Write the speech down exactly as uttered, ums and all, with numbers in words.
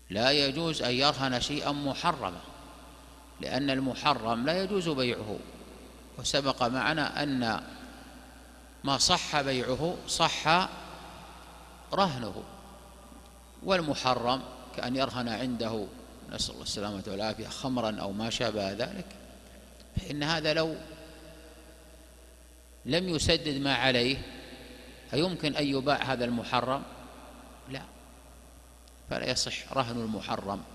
لا يجوز أن يرهن شيئا محرما، لأن المحرم لا يجوز بيعه، وسبق معنا أن ما صح بيعه صح رهنه. والمحرم كأن يرهن عنده، نسأل الله السلامة والعافية، خمرا أو ما شابه ذلك، فإن هذا لو لم يسدد ما عليه أيمكن أن يباع هذا المحرم؟ لا، فلا يصح رهن المحرم.